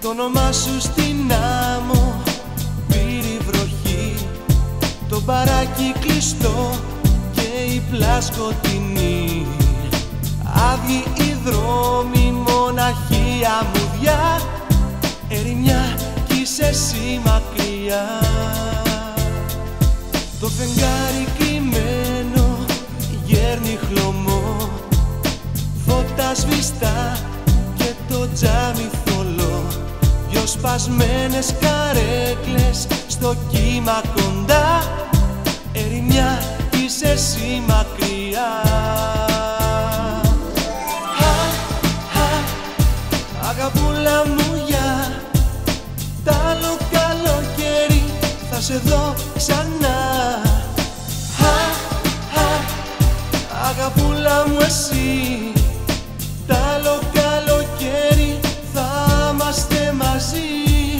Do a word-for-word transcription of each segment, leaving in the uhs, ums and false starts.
Το όνομά σου στην άμμο πήρε βροχή, το μπαράκι κλειστό και η πλά σκοτεινή. Άδειοι οι δρόμοι, μοναχή αμμουδιά, ερημιά κι είσαι εσύ μακριά. Το φεγγάρι κρυμμένο γέρνει χλωμό, φώτα σβηστά και το τζάμι θολό. Δυο σπασμένες καρέκλες στο κύμα κοντά, ερημιά κι είσαι εσύ μακριά. Αγαπούλα μου, για τ' άλλο καλοκαίρι θα σε δω ξανά. Αγαπούλα μου, εσύ τ' άλλο καλοκαίρι θα είμαστε μαζί.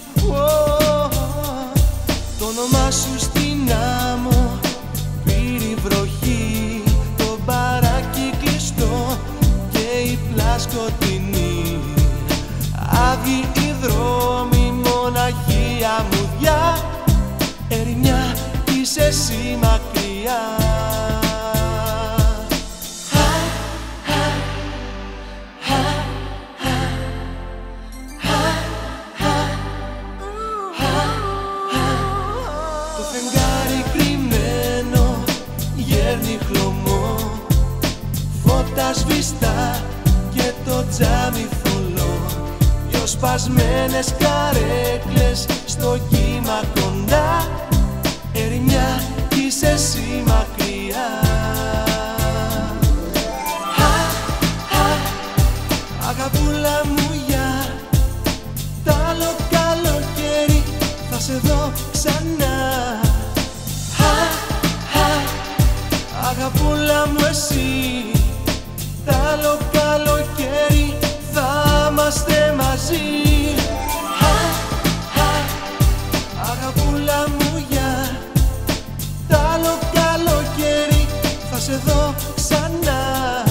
Το όνομά σου στην άμμο πήρε βροχή, το μπαράκι κλειστό και η πλά σκοτεινή. Άδειοι οι δρόμοι, μοναχή αμμουδιά, ερημιά κι είσαι εσύ μακριά. Το φεγγάρι κρυμμένο γέρνει χλωμό, φώτα σβηστά και το τζάμι θολό. Δυο σπασμένες καρέκλες στο κύμα κοντά, ερημιά κι είσαι εσύ μακριά. Αγαπούλα μου, για τ' άλλο καλοκαίρι θα σε δω ξανά. Αγαπούλα μου, εσύ τ' άλλο καλοκαίρι θα είμαστε μαζί. Αγαπούλα μου, για τ' άλλο καλοκαίρι θα σε δω ξανά.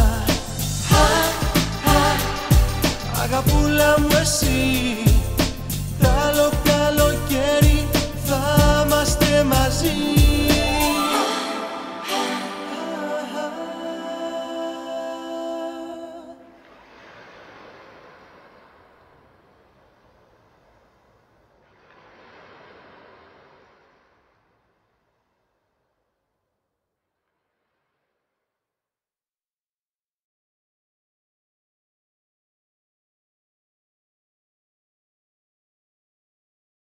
Αγαπούλα μου, εσύ τ' άλλο καλοκαίρι θα είμαστε μαζί.